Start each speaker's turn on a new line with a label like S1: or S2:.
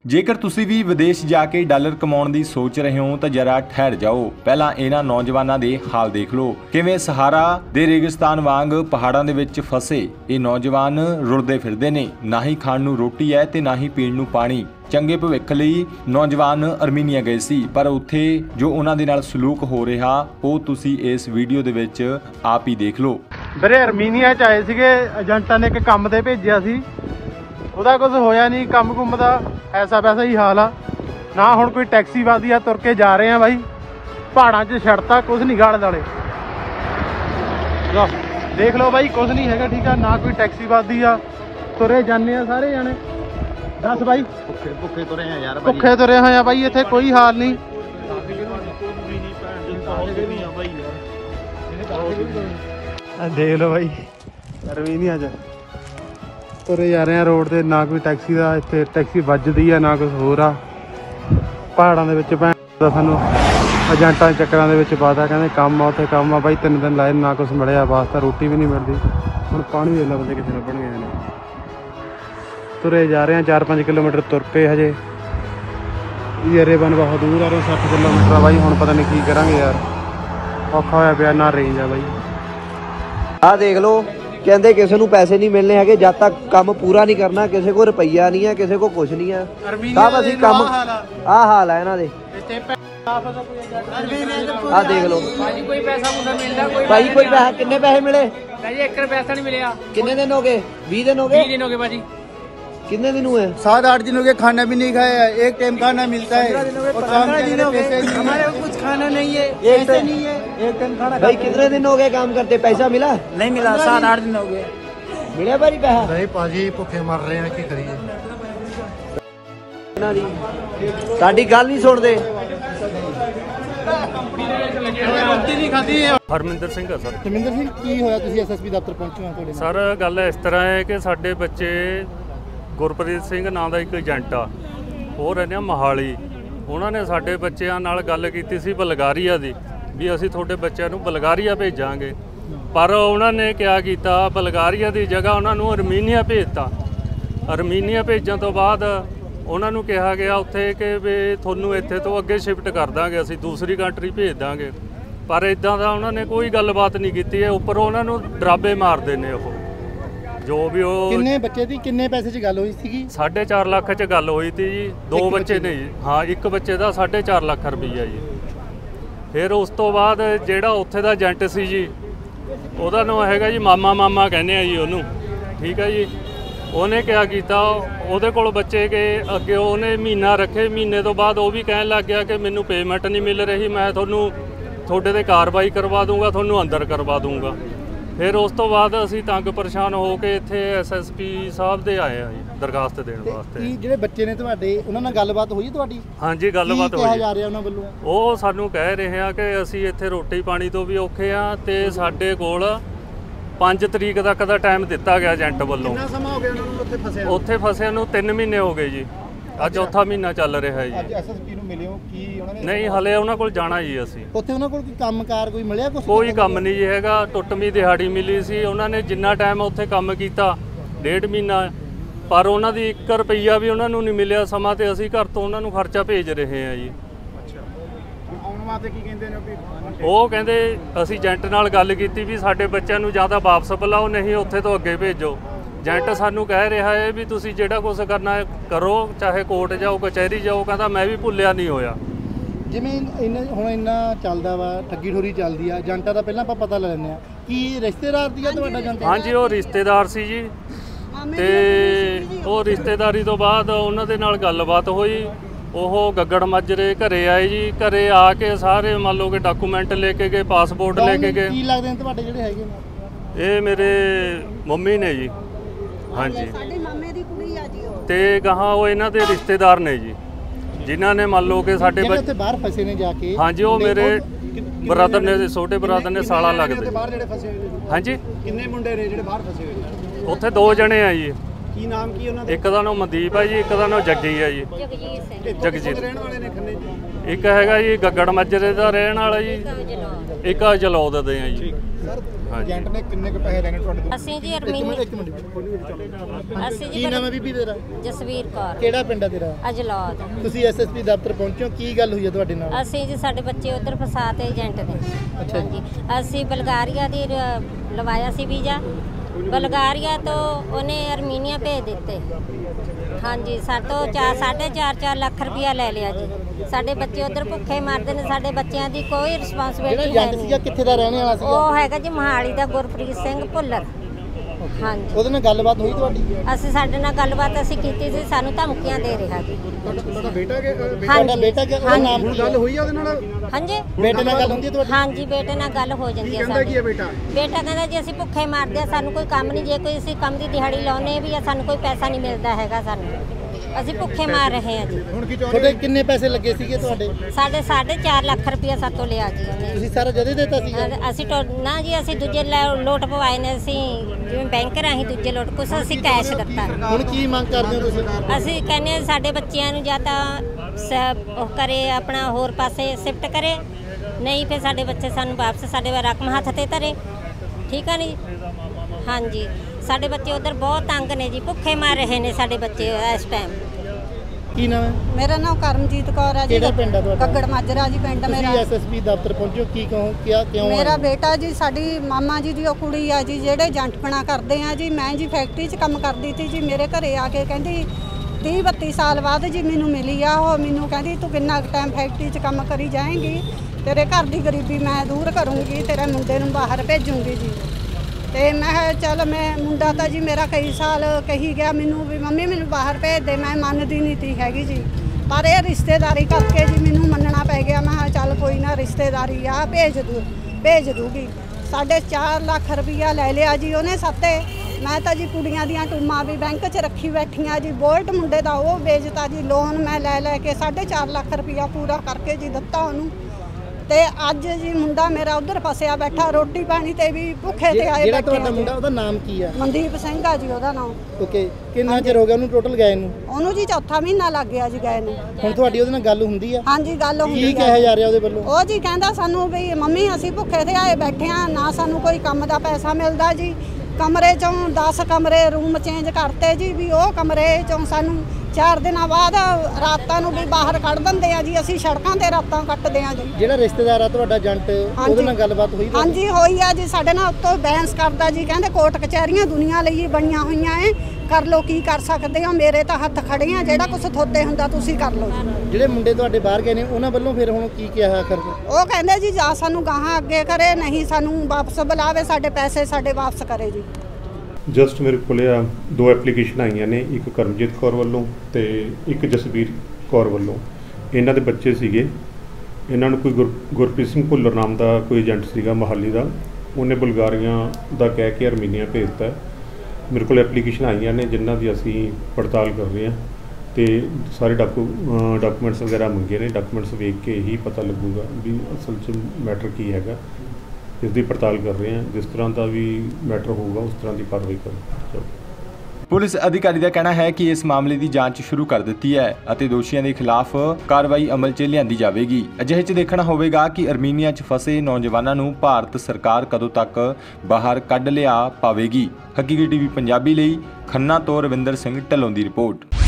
S1: ਜੇਕਰ ਤੁਸੀਂ ਵੀ ਵਿਦੇਸ਼ ਜਾ ਕੇ ਡਾਲਰ ਕਮਾਉਣ ਦੀ ਸੋਚ ਰਹੇ ਹੋ ਤਾਂ ਜਰਾ ਠਹਿਰ ਜਾਓ। ਪਹਿਲਾਂ ਇਹਨਾਂ ਨੌਜਵਾਨਾਂ ਦੇ ਹਾਲ ਦੇਖ ਲਓ। ਕਿਵੇਂ ਸਹਾਰਾ ਦੇ ਰੇਗਿਸਤਾਨ ਵਾਂਗ ਪਹਾੜਾਂ ਦੇ ਵਿੱਚ ਫਸੇ ਇਹ ਨੌਜਵਾਨ ਰੁਲਦੇ ਫਿਰਦੇ ਨੇ। ਨਾ ਹੀ ਖਾਣ ਨੂੰ ਰੋਟੀ ਹੈ ਤੇ ਨਾ ਹੀ ਪੀਣ ਨੂੰ ਪਾਣੀ। ਚੰਗੇ ਭਵਿੱਖ ਲਈ ਨੌਜਵਾਨ ਅਰਮੀਨੀਆ ਗਏ ਸੀ, ਪਰ ਉੱਥੇ ਜੋ ਉਹਨਾਂ ਦੇ ਨਾਲ ਸਲੂਕ ਹੋ ਰਿਹਾ ਉਹ ਤੁਸੀਂ ਇਸ ਵੀਡੀਓ ਦੇ ਵਿੱਚ ਆਪ ਹੀ ਦੇਖ ਲਓ।
S2: ਵੀਰੇ ਅਰਮੀਨੀਆ ਚ ਆਏ ਸੀਗੇ, ਏਜੰਟਾਂ ਨੇ ਇੱਕ ਕੰਮ ਤੇ ਭੇਜਿਆ ਸੀ, ਉਹਦਾ ਕੁਝ ਹੋਇਆ ਨਹੀਂ। ਕੰਮ ਕੁੰਮ ਦਾ ਐਸਾ ਵੈਸਾ ਹੀ ਹਾਲ ਆ ਨਾ। ਹੁਣ ਕੋਈ ਟੈਕਸੀ ਵਾਦੀ ਆ, ਤੁਰ ਕੇ ਜਾ ਰਹੇ ਆ ਬਾਈ। ਪਹਾੜਾਂ 'ਚ ਛੜਤਾ ਕੁਝ ਨਹੀਂ ਗਾਲ ਵਾਲੇ। ਦੇਖ ਲਓ ਬਾਈ, ਕੁਝ ਨਹੀਂ ਹੈਗਾ, ਠੀਕ ਆ ਨਾ। ਕੋਈ ਟੈਕਸੀ ਵਾਦੀ ਆ, ਤੁਰੇ ਜਾਂਦੇ ਆ ਸਾਰੇ ਜਾਣੇ। ਦੱਸ ਬਾਈ, ਭੁੱਖੇ ਤੁਰੇ ਆ ਯਾਰ, ਭੁੱਖੇ ਤੁਰੇ ਹੋਏ ਆ ਬਾਈ। ਇੱਥੇ ਕੋਈ ਹਾਲ ਨਹੀਂ। ਦੇਖ ਲਓ ਬਾਈ, ਅਰਮੀਨੀਆ 'ਚ ਤੁਰੇ ਜਾ ਰਹੇ ਆ ਰੋਡ ਤੇ। ਨਾ ਕੋਈ ਟੈਕਸੀ ਦਾ ਇੱਥੇ ਟੈਕਸੀ ਵੱਜਦੀ ਆ, ਨਾ ਕੁਝ ਹੋਰ ਆ। ਪਹਾੜਾਂ ਦੇ ਵਿੱਚ ਦਾ ਸਾਨੂੰ ਏਜੰਟਾਂ ਦੇ ਚੱਕਰਾਂ ਦੇ ਵਿੱਚ ਪਾਤਾ। ਕਹਿੰਦੇ ਕੰਮ ਆ, ਉੱਥੇ ਕੰਮ ਆ ਬਾਈ। 3 ਦਿਨ ਲਾਏ, ਨਾ ਕੁਝ ਮਿਲਿਆ ਵਾਸਤਾ, ਰੋਟੀ ਵੀ ਨਹੀਂ ਮਿਲਦੀ। ਹੁਣ ਪਾਣੀ ਵੇਲਾ ਬੰਦੇ ਕਿੱਥੇ ਲੱਭਣ ਗਏ ਨੇ। ਤੁਰੇ ਜਾ ਰਹੇ ਆ 4-5 ਕਿਲੋਮੀਟਰ ਤੁਰ ਪਏ ਹਜੇ। ਯਾਰੇ ਬਨ ਬਹੁਤ ਦੂਰ ਆ ਰਹੇ, 60 ਕਿਲੋਮੀਟਰ ਆ ਬਾਈ। ਹੁਣ ਪਤਾ ਨਹੀਂ ਕੀ ਕਰਾਂਗੇ ਯਾਰ, ਔਖਾ ਹੋਇਆ ਪਿਆ। ਨਾ ਰੇਂਜ ਆ ਬਾਈ।
S3: ਆਹ ਦੇਖ ਲਓ, ਕਹਿੰਦੇ ਕਿਸੇ ਨੂੰ ਪੈਸੇ ਨਹੀਂ ਮਿਲਣੇ ਹੈਗੇ ਜਦ ਤੱਕ ਕੰਮ ਪੂਰਾ ਨਹੀਂ ਕਰਨਾ। ਕਿਸੇ ਕੋਲ ਰੁਪਈਆ ਨਹੀਂ ਹੈ, ਕਿਸੇ ਕੋਲ ਕੁਝ ਨਹੀਂ ਹੈ। ਸਭ ਅਸੀਂ ਕੰਮ ਆਹ ਹਾਲ ਹੈ ਇਹਨਾਂ ਦੇ। ਆਹ ਦੇਖ ਲਓ
S4: ਭਾਜੀ, ਕੋਈ ਪੈਸਾ ਪੂਸਾ ਮਿਲਦਾ?
S3: ਭਾਈ ਕੋਈ ਪੈਸਾ? ਕਿੰਨੇ ਪੈਸੇ ਮਿਲੇ
S4: ਭਾਜੀ 1 ਪੈਸਾ ਨਹੀਂ ਮਿਲਿਆ।
S3: कितने दिन हो गए? 20 दिन हो गए?
S4: 20 दिन हो गए भाजी।
S3: कितने दिन हुए?
S5: 7-8 दिन हो गए, खाना भी नहीं खाया है। एक टाइम खाना मिलता है और काम करने के पैसे नहीं है।
S4: हमारे को कुछ खाना नहीं है,
S5: पैसे नहीं है। एक टाइम खाना
S3: भाई कितने दिन हो गए काम करते? पैसा मिला?
S4: नहीं मिला। 7-8 दिन हो गए।
S3: मिला भाई पैसा?
S2: ਨਹੀਂ ਭਾਜੀ, ਭੁੱਖੇ ਮਰ ਰਹੇ ਆ, ਕੀ ਕਰੀਏ।
S3: ਇਹਨਾਂ ਦੀ ਸਾਡੀ ਗੱਲ ਨਹੀਂ ਸੁਣਦੇ।
S6: ਹਰਮਿੰਦਰ ਸਿੰਘ ਆ ਸਰ।
S2: ਜਮਿੰਦਰ ਸਿੰਘ, ਕੀ ਹੋਇਆ? ਤੁਸੀਂ ਐਸਐਸਪੀ ਦਫ਼ਤਰ ਪਹੁੰਚੇ ਹੋ ਤੁਹਾਡੇ ਨਾਲ?
S6: ਸਰ ਗੱਲ ਇਸ ਤਰ੍ਹਾਂ ਹੈ ਕਿ ਸਾਡੇ ਬੱਚੇ ਗੁਰਪ੍ਰੀਤ ਸਿੰਘ ਨਾਂ ਦਾ ਇੱਕ ਏਜੰਟ ਆ, ਉਹ ਰਹਿੰਦੇ ਆ ਮੋਹਾਲੀ। ਉਹਨਾਂ ਨੇ ਸਾਡੇ ਬੱਚਿਆਂ ਨਾਲ ਗੱਲ ਕੀਤੀ ਸੀ ਬਲਗਾਰੀਆ ਦੀ, ਵੀ ਅਸੀਂ ਤੁਹਾਡੇ ਬੱਚਿਆਂ ਨੂੰ ਬਲਗਾਰੀਆ ਭੇਜਾਂਗੇ। ਪਰ ਉਹਨਾਂ ਨੇ ਕਿਆ ਕੀਤਾ, ਬਲਗਾਰੀਆ ਦੀ ਜਗ੍ਹਾ ਉਹਨਾਂ ਨੂੰ ਅਰਮੀਨੀਆ ਭੇਜਤਾ। ਅਰਮੀਨੀਆ ਭੇਜਣ ਤੋਂ ਬਾਅਦ ਉਹਨਾਂ ਨੂੰ ਕਿਹਾ ਗਿਆ ਉੱਥੇ ਕਿ ਵੀ ਤੁਹਾਨੂੰ ਇੱਥੇ ਤੋਂ ਅੱਗੇ ਸ਼ਿਫਟ ਕਰ ਦਾਂਗੇ, ਅਸੀਂ ਦੂਸਰੀ ਕੰਟਰੀ ਭੇਜ ਦਾਂਗੇ। ਪਰ ਇਦਾਂ ਦਾ ਉਹਨਾਂ ਨੇ ਕੋਈ ਗੱਲਬਾਤ ਨਹੀਂ ਕੀਤੀ ਹੈ। ਉੱਪਰ ਉਹਨਾਂ ਨੂੰ ਡਰਾਬੇ ਮਾਰਦੇ ਨੇ ਉਹ ਜੋ ਵੀ। ਉਹ
S2: ਕਿੰਨੇ ਬੱਚੇ ਦੀ ਕਿੰਨੇ ਪੈਸੇ 'ਚ ਗੱਲ ਹੋਈ ਸੀਗੀ?
S6: 4.5 ਲੱਖ 'ਚ ਗੱਲ ਹੋਈ ਤੀ ਜੀ। 2 ਬੱਚੇ ਨੇ ਜੀ। ਹਾਂ, ਇੱਕ ਬੱਚੇ ਦਾ 4.5 ਲੱਖ ਰੁਪਈਆ ਜੀ। ਫਿਰ ਉਸ ਤੋਂ ਬਾਅਦ ਜਿਹੜਾ ਉੱਥੇ ਦਾ ਏਜੰਟ ਸੀ ਜੀ, ਉਹਦਾ ਨਾਮ ਹੈਗਾ ਜੀ ਮਾਮਾ ਕਹਿੰਦੇ ਆ ਜੀ ਉਹਨੂੰ, ਠੀਕ ਹੈ ਜੀ। ਉਹਨੇ ਕਿਆ ਕੀਤਾ, ਉਹਦੇ ਕੋਲ ਬੱਚੇ ਕੇ ਅੱਗੇ ਉਹਨੇ ਮਹੀਨਾ ਰੱਖੇ। ਮਹੀਨੇ ਤੋਂ ਬਾਅਦ ਉਹ ਵੀ ਕਹਿਣ ਲੱਗ ਗਿਆ ਕਿ ਮੈਨੂੰ ਪੇਮੈਂਟ ਨਹੀਂ ਮਿਲ ਰਹੀ, ਮੈਂ ਤੁਹਾਨੂੰ ਤੁਹਾਡੇ 'ਤੇ ਕਾਰਵਾਈ ਕਰਵਾ ਦੂੰਗਾ, ਤੁਹਾਨੂੰ ਅੰਦਰ ਕਰਵਾ ਦੂੰਗਾ। ਫਿਰ ਉਸ ਤੋਂ ਬਾਅਦ ਅਸੀਂ ਤੰਗ ਪਰੇਸ਼ਾਨ ਹੋ ਕੇ ਇੱਥੇ ਐਸਐਸਪੀ ਸਾਹਿਬ ਦੇ ਆਏ ਆ ਜੀ ਦਰਖਾਸਤ ਦੇਣ ਵਾਸਤੇ।
S2: ਜਿਹੜੇ ਬੱਚੇ ਨੇ ਤੁਹਾਡੇ, ਉਹਨਾਂ ਨਾਲ ਗੱਲਬਾਤ ਹੋਈ ਤੁਹਾਡੀ?
S6: ਹਾਂਜੀ, ਗੱਲਬਾਤ ਹੋਈ।
S2: ਕਿਹਾ ਜਾ ਰਿਹਾ ਉਹਨਾਂ ਵੱਲੋਂ?
S6: ਉਹ ਸਾਨੂੰ ਕਹਿ ਰਹੇ ਆ ਕਿ ਅਸੀਂ ਇੱਥੇ ਰੋਟੀ ਪਾਣੀ ਤੋਂ ਵੀ ਔਖੇ ਆ ਤੇ ਸਾਡੇ ਕੋਲ 5 ਤਰੀਕ ਤੱਕ ਦਾ ਟਾਈਮ ਦਿੱਤਾ ਗਿਆ ਏਜੰਟ ਵੱਲੋਂ।
S2: ਕਿੰਨਾ ਸਮਾਂ ਹੋ ਗਿਆ ਉਹਨਾਂ ਨੂੰ ਉੱਥੇ ਫਸਿਆ?
S6: ਉੱਥੇ ਫਸਿਆਂ ਨੂੰ 3 ਮਹੀਨੇ ਹੋ ਗਏ ਜੀ। ਅੱਜ ਚੌਥਾ ਮਹੀਨਾ ਚੱਲ ਰਿਹਾ ਹੈ
S2: ਅੱਜ
S6: ਜੀ।
S2: ਐਸਐਸਪੀ ਨੂੰ ਮਿਲੇ ਹੋ? ਕੀ ਉਹਨਾਂ ਨੇ?
S6: ਨਹੀਂ, ਹਲੇ ਉਹਨਾਂ ਕੋਲ ਜਾਣਾ ਜੀ ਅਸੀਂ।
S2: ਉੱਥੇ ਉਹਨਾਂ ਕੋਲ ਕੋਈ ਕੰਮਕਾਰ ਕੋਈ ਮਿਲਿਆ?
S6: ਕੋਈ ਕੰਮ ਨਹੀਂ ਜੀ ਹੈਗਾ। ਟੁੱਟਵੀਂ ਦਿਹਾੜੀ ਮਿਲੀ ਸੀ। ਉਹਨਾਂ ਨੇ ਜਿੰਨਾ ਟਾਈਮ ਉੱਥੇ ਕੰਮ ਕੀਤਾ 1.5 ਮਹੀਨਾ, ਪਰ ਉਹਨਾਂ ਦੀ 1 ਰੁਪਈਆ ਵੀ ਉਹਨਾਂ ਨੂੰ ਨਹੀਂ ਮਿਲਿਆ ਸਮਾਂ। ਤੇ ਅਸੀਂ ਘਰ ਤੋਂ ਉਹਨਾਂ ਨੂੰ ਖਰਚਾ ਭੇਜ ਰਹੇ ਹਾਂ ਜੀ।
S2: ਆਉਣ ਵਾਸਤੇ ਕੀ ਕਹਿੰਦੇ ਨੇ?
S6: ਉਹ ਕਹਿੰਦੇ ਅਸੀਂ ਏਜੰਟ ਨਾਲ ਗੱਲ ਕੀਤੀ ਵੀ ਸਾਡੇ ਬੱਚਿਆਂ ਨੂੰ ਜਾਂ ਤਾਂ ਵਾਪਸ ਬੁਲਾਓ, ਨਹੀਂ ਉੱਥੇ ਤੋਂ ਅੱਗੇ ਭੇਜੋ। ਏਜੰਟ ਸਾਨੂੰ ਕਹਿ ਰਿਹਾ ਹੈ ਵੀ ਤੁਸੀਂ ਜਿਹੜਾ ਕੁਝ ਕਰਨਾ ਹੈ ਕਰੋ, ਚਾਹੇ ਕੋਰਟ ਜਾਓ, ਕਚਹਿਰੀ ਜਾਓ। ਕਹਿੰਦਾ ਮੈਂ ਵੀ ਭੁੱਲਿਆ ਨਹੀਂ ਹੋਇਆ।
S2: ਜਿਵੇਂ ਹੁਣ ਇੰਨਾ ਚੱਲਦਾ ਵਾ, ਠੱਗੀ ਠੋਰੀ ਚੱਲਦੀ ਆ, ਏਜੰਟਾਂ ਦਾ ਪਹਿਲਾਂ ਆਪਾਂ ਪਤਾ ਲੈ ਲੈਂਦੇ ਆ। ਕੀ ਰਿਸ਼ਤੇਦਾਰ ਦੀ ਆ ਤੁਹਾਡਾ ਏਜੰਟ?
S6: ਹਾਂਜੀ, ਉਹ ਰਿਸ਼ਤੇਦਾਰ ਸੀ ਜੀ। ਤੇ ਉਹ ਰਿਸ਼ਤੇਦਾਰੀ ਤੋਂ ਬਾਅਦ ਉਹਨਾਂ ਦੇ ਨਾਲ ਗੱਲਬਾਤ ਹੋਈ। ਉਹ ਗੱਗੜ ਮਾਜਰੇ ਘਰੇ ਆਏ ਜੀ। ਘਰੇ ਆ ਕੇ ਸਾਰੇ ਮੰਨ ਲਓ ਕਿ ਡਾਕੂਮੈਂਟ ਲੈ ਕੇ ਗਏ, ਪਾਸਪੋਰਟ ਲੈ ਕੇ ਗਏ।
S2: ਕੀ ਲੱਗਦੇ ਨੇ ਤੁਹਾਡੇ ਜਿਹੜੇ ਹੈਗੇ ਨੇ?
S6: ਇਹ ਮੇਰੇ ਮੰਮੀ ਨੇ ਜੀ। ਹਾਂਜੀ,
S7: ਸਾਡੇ ਮਾਮੇ ਦੀ ਕੁੜੀ ਆ ਜੀ ਉਹ।
S6: ਤੇ ਗਾਹਾਂ ਉਹ ਇਹਨਾਂ ਦੇ ਰਿਸ਼ਤੇਦਾਰ ਨੇ ਜੀ, ਜਿਨ੍ਹਾਂ ਨੇ ਮੰਨ ਲਓ ਕਿ ਸਾਡੇ
S2: ਉੱਥੇ ਬਾਹਰ ਫਸੇ ਨੇ ਜਾ ਕੇ।
S6: ਹਾਂਜੀ, ਉਹ ਮੇਰੇ ਬ੍ਰਦਰ ਨੇ, ਛੋਟੇ ਬ੍ਰਦਰ ਨੇ, ਸਾਲਾ ਲੱਗਦੇ।
S2: ਬਾਹਰ ਜਿਹੜੇ ਫਸੇ ਹੋਏ ਨੇ?
S6: ਹਾਂਜੀ,
S2: ਕਿੰਨੇ ਮੁੰਡੇ ਨੇ ਜਿਹੜੇ ਬਾਹਰ ਫਸੇ ਹੋਏ ਨੇ?
S6: ਉੱਥੇ 2 ਜਣੇ ਆ ਜੀ।
S2: ਕੀ ਨਾਮ ਕੀ ਉਹਨਾਂ ਦਾ?
S6: ਇੱਕ ਦਾ ਨਾਮ ਮਨਦੀਪ ਹੈ ਜੀ, ਇੱਕ ਦਾ ਨਾਮ ਜੱਗੀ ਹੈ ਜੀ। ਜਗਜੀਤ
S2: ਰਹਿਣ ਵਾਲੇ ਨੇ ਖੰਨੇ ਜੀ?
S6: ਇੱਕ ਹੈਗਾ ਜੀ ਗੱਗੜ ਮਾਜਰੇ ਦਾ ਰਹਿਣ ਵਾਲਾ ਜੀ, ਇੱਕ ਜਲੌਦ ਦੇ ਆ ਜੀ।
S2: ਸਰ
S6: ਹਾਂਜੀ
S5: ਏਜੰਟ ਨੇ ਕਿੰਨੇ ਕੁ ਪੈਸੇ ਲੈਣੇ ਤੁਹਾਡੇ ਤੋਂ?
S8: ਅਸੀਂ ਜੀ ਅਰਮੀਨੀ ਅਸੀਂ
S5: ਕੀ
S8: ਜੀ
S5: ਨਾਮ ਹੈ ਬੀਬੀ ਤੇਰਾ?
S8: ਜਸਵੀਰ ਕੌਰ
S5: ਕਿਹੜਾ ਪਿੰਡ ਆ ਤੇਰਾ?
S8: ਅਜਲੌਦ।
S5: ਤੁਸੀਂ ਐਸਐਸਪੀ ਦਫ਼ਤਰ ਪਹੁੰਚੇ ਹੋ, ਕੀ ਗੱਲ ਹੋਈ ਹੈ ਤੁਹਾਡੇ ਨਾਲ?
S8: ਅਸੀਂ ਜੀ ਸਾਡੇ ਬੱਚੇ ਉਧਰ ਫਸਾਤੇ ਏਜੰਟ ਨੇ।
S5: ਅੱਛਾ ਜੀ।
S8: ਅਸੀਂ ਬਲਗਾਰੀਆ ਦੀ ਲਵਾਇਆ ਸੀ ਵੀਜ਼ਾ, ਬਲਗਾਰੀਆ ਤੋਂ ਉਹਨੇ ਅਰਮੀਨੀਆ ਭੇਜ ਦਿੱਤੇ। ਹਾਂਜੀ, ਸਾਡੇ ਤੋਂ 4.5 ਲੱਖ ਰੁਪਇਆ ਲੈ ਲਿਆ ਜੀ। ਸਾਡੇ ਬੱਚੇ ਉਧਰ ਭੁੱਖੇ ਮਰਦੇ ਨੇ, ਸਾਡੇ ਬੱਚਿਆਂ ਦੀ ਕੋਈ ਰਿਸਪੌਂਸਿਬਿਲਟੀ
S5: ਜਿਹੜਾ
S8: ਹੈ
S5: ਏਜੰਟ ਸੀਗਾ
S8: ਨਹੀਂ।
S5: ਕਿੱਥੇ ਦਾ ਰਹਿਣ ਵਾਲਾ ਸੀਗਾ?
S8: ਉਹ ਹੈਗਾ ਜੀ ਮੋਹਾਲੀ ਦਾ ਗੁਰਪ੍ਰੀਤ ਸਿੰਘ ਭੁੱਲਰ। ਹਾਂਜੀ,
S5: ਉਹਦੇ ਨਾਲ ਗੱਲਬਾਤ ਹੋਈ ਤੁਹਾਡੀ?
S8: ਸਾਡੇ ਨਾਲ ਗੱਲਬਾਤ ਅਸੀਂ ਕੀਤੀ ਸੀ, ਸਾਨੂੰ ਧਮਕੀਆਂ ਦੇ ਰਿਹਾ ਜੀ।
S5: ਤੁਹਾਡਾ ਬੇਟਾ ਕਿ
S8: ਹਾਂਜੀ,
S5: ਬੇਟਾ ਕਿ ਉਹਦਾ ਨਾਮ ਕੀ ਗੱਲ ਹੋਈ ਆ ਉਹਦੇ ਨਾਲ?
S8: ਹਾਂਜੀ,
S5: ਬੇਟੇ ਨਾਲ ਗੱਲ ਹੁੰਦੀ ਹੈ ਤੁਹਾਡੀ?
S8: ਹਾਂਜੀ, ਬੇਟੇ ਨਾਲ ਗੱਲ ਹੋ ਜਾਂਦੀ ਹੈ
S5: ਕਹਿੰਦਾ ਕੀ ਹੈ
S8: ਸਾਡੀ।
S5: ਬੇਟਾ?
S8: ਬੇਟਾ ਕਹਿੰਦਾ ਜੀ ਅਸੀਂ ਭੁੱਖੇ ਮਰਦੇ ਆ, ਸਾਨੂੰ ਕੋਈ ਕੰਮ ਨਹੀਂ, ਜੇ ਕੋਈ ਅਸੀਂ ਕੰਮ ਦੀ ਦਿਹਾੜੀ ਲਾਉਨੇ ਵੀ ਆ ਸਾਨੂੰ ਕੋਈ ਪੈਸਾ ਨਹੀਂ ਮਿਲਦਾ ਹੈਗਾ, ਸਾਨੂੰ ਅਸੀਂ ਭੁੱਖੇ ਮਾਰ ਰਹੇ ਆ ਜੀ।
S5: ਹੁਣ ਕੀ ਚਾਹੁੰਦੇ? ਤੁਹਾਡੇ ਕਿੰਨੇ ਪੈਸੇ ਲੱਗੇ ਸੀਗੇ ਤੁਹਾਡੇ?
S8: ਸਾਡੇ 4.5 ਲੱਖ ਰੁਪਇਆ ਸਾਤੋਂ ਲਿਆ ਜੀ ਉਹਨੇ।
S5: ਤੁਸੀਂ ਸਾਰਾ ਜਦੇ ਦਿੱਤਾ ਸੀਗਾ?
S8: ਅਸੀਂ ਨਾ ਜੀ, ਅਸੀਂ ਦੂਜੇ ਲੋਟ ਪਵਾਏ ਨੇ, ਅਸੀਂ ਜਿਵੇਂ ਬੈਂਕ ਰਾਹੀਂ ਦੂਜੇ ਲੋਟ, ਕੁਛ ਅਸੀਂ ਕੈਸ਼ ਦਿੱਤਾ।
S5: ਹੁਣ ਕੀ ਮੰਗ ਕਰਦੇ ਹੋ ਤੁਸੀਂ?
S8: ਅਸੀਂ ਕਹਿੰਦੇ ਹਾਂ ਸਾਡੇ ਬੱਚਿਆਂ ਨੂੰ ਜਾਂ ਤਾਂ ਉਹ ਕਰੇ, ਆਪਣਾ ਹੋਰ ਪਾਸੇ ਸ਼ਿਫਟ ਕਰੇ, ਨਹੀਂ ਫਿਰ ਸਾਡੇ ਬੱਚੇ ਸਾਨੂੰ ਵਾਪਸ ਸਾਡੇ ਰਕਮ ਹੱਥ ਤੇ ਧਰੇ। ਠੀਕ ਆ ਨਹੀਂ? ਹਾਂਜੀ, ਸਾਡੇ ਬੱਚੇ ਉਧਰ ਬਹੁਤ ਤੰਗ ਨੇ ਜੀ, ਭੁੱਖੇ ਮਰ ਰਹੇ ਨੇ ਸਾਡੇ ਬੱਚੇ ਇਸ ਟਾਈਮ।
S5: ਕੀ ਨਾਮ ਹੈ?
S7: ਮੇਰਾ ਨਾਮ ਕਰਮਜੀਤ ਕੌਰ ਹੈ ਜੀ।
S5: ਕਿਹੜਾ ਪਿੰਡ ਆ ਤੁਹਾਡਾ?
S7: ਕੱਗੜ ਮਾਜਰਾ ਜੀ ਪਿੰਡ ਮੇਰਾ।
S5: ਤੁਸੀਂ ਐਸਐਸਪੀ ਦਫ਼ਤਰ ਪਹੁੰਚੋ, ਕੀ ਕਹੋ, ਕਿਉਂ
S7: ਮੇਰਾ
S5: ਆਏ?
S7: ਬੇਟਾ ਜੀ, ਸਾਡੀ ਮਾਮਾ ਜੀ ਦੀ ਉਹ ਕੁੜੀ ਆ ਜੀ, ਜਿਹੜੇ ਏਜੰਟਪਣਾ ਕਰਦੇ ਆ ਜੀ। ਮੈਂ ਜੀ ਫੈਕਟਰੀ 'ਚ ਕੰਮ ਕਰਦੀ ਸੀ ਜੀ, ਮੇਰੇ ਘਰੇ ਆ ਕੇ ਕਹਿੰਦੀ 30-32 ਸਾਲ ਬਾਅਦ ਜੀ ਮੈਨੂੰ ਮਿਲੀ ਆ। ਉਹ ਮੈਨੂੰ ਕਹਿੰਦੀ ਤੂੰ ਕਿੰਨਾ ਟਾਈਮ ਫੈਕਟਰੀ 'ਚ ਕੰਮ ਕਰੀ ਜਾਏਂਗੀ, ਤੇਰੇ ਘਰ ਦੀ ਗਰੀਬੀ ਮੈਂ ਦੂਰ ਕਰੂੰਗੀ, ਤੇਰੇ ਮੁੰਡੇ ਨੂੰ ਬਾਹਰ ਭੇਜੂੰਗੀ ਜੀ। ਤੇ ਮੈਂ ਕਿਹਾ ਚੱਲ, ਮੈਂ ਮੁੰਡਾ ਤਾਂ ਜੀ ਮੇਰਾ ਕਈ ਸਾਲ ਕਹੀ ਗਿਆ ਮੈਨੂੰ ਵੀ ਮੰਮੀ ਮੈਨੂੰ ਬਾਹਰ ਭੇਜ ਦੇ, ਮੈਂ ਮੰਨਦੀ ਨਹੀਂ ਤੀ ਹੈਗੀ ਜੀ। ਪਰ ਇਹ ਰਿਸ਼ਤੇਦਾਰੀ ਕਰਕੇ ਜੀ ਮੈਨੂੰ ਮੰਨਣਾ ਪੈ ਗਿਆ। ਮੈਂ ਕਿਹਾ ਚੱਲ ਕੋਈ ਨਾ, ਰਿਸ਼ਤੇਦਾਰੀ ਆ, ਭੇਜ ਦੂਗੀ। 4.5 ਲੱਖ ਰੁਪਈਆ ਲੈ ਲਿਆ ਜੀ ਉਹਨੇ ਸਾਤੇ। ਮੈਂ ਤਾਂ ਜੀ ਕੁੜੀਆਂ ਦੀਆਂ ਟੂਮਾਂ ਵੀ ਬੈਂਕ 'ਚ ਰੱਖੀ ਬੈਠੀਆਂ ਜੀ। ਬੋਲਟ ਮੁੰਡੇ ਦਾ ਉਹ ਵੇਚਤਾ ਜੀ, ਲੋਨ ਮੈਂ ਲੈ ਕੇ 4.5 ਲੱਖ ਰੁਪਈਆ ਪੂਰਾ ਕਰਕੇ ਜੀ ਦਿੱਤਾ ਉਹਨੂੰ। ਤੇ ਅੱਜ ਜੀ ਮੁੰਡਾ ਮੇਰਾ ਉਧਰ ਫਸਿਆ ਬੈਠਾ, ਰੋਟੀ ਪਾਣੀ ਤੇ ਵੀ ਭੁੱਖੇ ਤੇ ਆਏ
S5: ਜਿਹੜਾ
S7: ਬੈਠੇ।
S5: ਤੁਹਾਡਾ ਮੁੰਡਾ, ਉਹਦਾ ਨਾਮ ਕੀ ਆ?
S7: ਮਨਦੀਪ ਸਿੰਘ ਆ ਜੀ ਉਹਦਾ ਨਾਮ।
S5: ਓਕੇ, ਕਿੰਨਾ ਚਿਰ ਹੋ ਗਿਆ ਉਹਨੂੰ ਟੋਟਲ ਗਏ ਨੂੰ?
S7: ਉਹਨੂੰ ਜੀ 4ਥਾ ਮਹੀਨਾ ਲੱਗ ਗਿਆ ਜੀ ਗਏ ਨੂੰ।
S5: ਹੁਣ ਤੁਹਾਡੀ ਉਹਦੇ ਨਾਲ ਗੱਲ ਹੁੰਦੀ ਆ?
S7: ਹਾਂਜੀ, ਗੱਲ ਹੁੰਦੀ
S5: ਕੀ
S7: ਆ।
S5: ਕਿਹਾ ਜਾ ਰਿਹਾ ਉਹਦੇ ਵੱਲੋਂ?
S7: ਉਹ ਜੀ ਕਹਿੰਦਾ ਸਾਨੂੰ ਵੀ ਮੰਮੀ ਅਸੀਂ ਭੁੱਖੇ ਤੇ ਆਏ ਬੈਠੇ ਆ, ਨਾ ਸਾਨੂੰ ਕੋਈ ਕੰਮ ਦਾ ਪੈਸਾ ਮਿਲਦਾ ਜੀ। ਕਮਰੇ ਚੋਂ 10 ਕਮਰੇ ਰੂਮ ਚੇਂਜ ਕਰਤੇ ਜੀ, ਵੀ ਉਹ ਕਮਰੇ ਚੋਂ ਸਾਨੂੰ 4 ਦਿਨਾਂ ਬਾਅਦ ਰਾਤਾਂ ਨੂੰ ਵੀ ਬਾਹਰ ਕੱਢ ਦਿੰਦੇ ਆ ਜੀ। ਅਸੀਂ ਸੜਕਾਂ ਤੇ ਰਾਤਾਂ ਕੱਟਦੇ ਆ ਜੀ।
S5: ਜਿਹੜਾ ਰਿਸ਼ਤੇਦਾਰ ਆ ਤੁਹਾਡਾ ਏਜੰਟ, ਉਹਦੇ ਨਾਲ ਗੱਲਬਾਤ ਹੋਈ?
S7: ਹਾਂਜੀ, ਹੋਈ ਆ ਜੀ। ਸਾਡੇ ਨਾਲ ਉੱਤੋਂ ਬੈਂਸ ਕਰਦਾ ਜੀ, ਕਹਿੰਦੇ ਕੋਰਟ ਕਚਹਿਰੀਆਂ ਦੁਨੀਆ ਲਈ ਬਣੀਆਂ ਹੋਈਆਂ ਏ, ਕਰ ਲੋ ਕੀ ਕਰ ਸਕਦੇ ਹੋ, ਮੇਰੇ ਤਾਂ ਹੱਥ ਖੜੇ ਆ, ਜਿਹੜਾ ਕੁਝ ਥੋਤੇ ਹੁੰਦਾ ਤੁਸੀਂ ਕਰ ਲਓ ਜੀ।
S5: ਜਿਹੜੇ ਮੁੰਡੇ ਤੁਹਾਡੇ ਬਾਹਰ ਗਏ ਨੇ ਉਹਨਾਂ ਵੱਲੋਂ ਫਿਰ ਹੁਣ ਕੀ ਕਿਹਾ ਆਖਰ?
S7: ਉਹ ਕਹਿੰਦੇ ਜੀ ਜਾਂ ਸਾਨੂੰ ਗਾਹਾਂ ਅੱਗੇ ਕਰੇ, ਨਹੀਂ ਸਾਨੂੰ ਵਾਪਸ ਬੁਲਾਵੇ, ਸਾਡੇ ਪੈਸੇ ਸਾਡੇ ਵਾਪਸ ਕਰੇ ਜੀ।
S9: ਜਸਟ ਮੇਰੇ ਕੋਲ ਆ 2 ਐਪਲੀਕੇਸ਼ਨ ਆਈਆਂ ਨੇ, ਇੱਕ ਕਰਮਜੀਤ ਕੌਰ ਵੱਲੋਂ ਤੇ ਇੱਕ ਜਸਵੀਰ ਕੌਰ ਵੱਲੋਂ। ਇਹਨਾਂ ਦੇ ਬੱਚੇ ਸੀਗੇ, ਇਹਨਾਂ ਨੂੰ ਕੋਈ ਗੁਰਪ੍ਰੀਤ ਸਿੰਘ ਭੁੱਲਰ ਨਾਮ ਦਾ ਕੋਈ ਏਜੰਟ ਸੀਗਾ ਮੋਹਾਲੀ ਦਾ, ਉਹਨੇ ਬੁਲਗਾਰੀਆਂ ਦਾ ਕਹਿ ਕੇ ਅਰਮੀਨੀਆ ਭੇਜਤਾ। ਮੇਰੇ ਕੋਲ ਐਪਲੀਕੇਸ਼ਨ ਆਈਆਂ ਨੇ ਜਿਨ੍ਹਾਂ ਦੀ ਅਸੀਂ ਪੜਤਾਲ ਕਰ ਰਹੇ ਹਾਂ ਤੇ ਸਾਰੇ ਡਾਕੂਮੈਂਟਸ ਵਗੈਰਾ ਮੰਗੇ ਨੇ। ਡਾਕੂਮੈਂਟਸ ਵੇਖ ਕੇ ਹੀ ਪਤਾ ਲੱਗੂਗਾ ਵੀ ਅਸਲ 'ਚ ਮੈਟਰ ਕੀ ਹੈਗਾ। ਇਸ ਦੀ ਪੜਤਾਲ ਕਰ ਰਹੇ ਹਾਂ, ਜਿਸ ਤਰ੍ਹਾਂ ਦਾ ਵੀ ਮੈਟਰ ਹੋਊਗਾ ਉਸ ਤਰ੍ਹਾਂ ਦੀ ਕਾਰਵਾਈ ਕਰਾਂਗੇ।
S1: ਪੁਲਿਸ ਅਧਿਕਾਰੀ ਦਾ ਕਹਿਣਾ ਹੈ ਕਿ ਇਸ ਮਾਮਲੇ ਦੀ ਜਾਂਚ ਸ਼ੁਰੂ ਕਰ ਦਿੱਤੀ ਹੈ ਅਤੇ ਦੋਸ਼ੀਆਂ ਦੇ ਖਿਲਾਫ ਕਾਰਵਾਈ ਅਮਲ 'ਚ ਲਿਆਂਦੀ ਜਾਵੇਗੀ। ਅਜਿਹੇ 'ਚ ਦੇਖਣਾ ਹੋਵੇਗਾ ਕਿ ਅਰਮੀਨੀਆ 'ਚ ਫਸੇ ਨੌਜਵਾਨਾਂ ਨੂੰ ਭਾਰਤ ਸਰਕਾਰ ਕਦੋਂ ਤੱਕ ਬਾਹਰ ਕੱਢ ਲਿਆ ਪਾਵੇਗੀ। ਹਕੀਕੀ ਟੀਵੀ ਪੰਜਾਬੀ ਲਈ ਖੰਨਾ ਤੋਂ ਰਵਿੰਦਰ ਸਿੰਘ ਢੱਲੋਂ ਦੀ ਰਿਪੋਰਟ।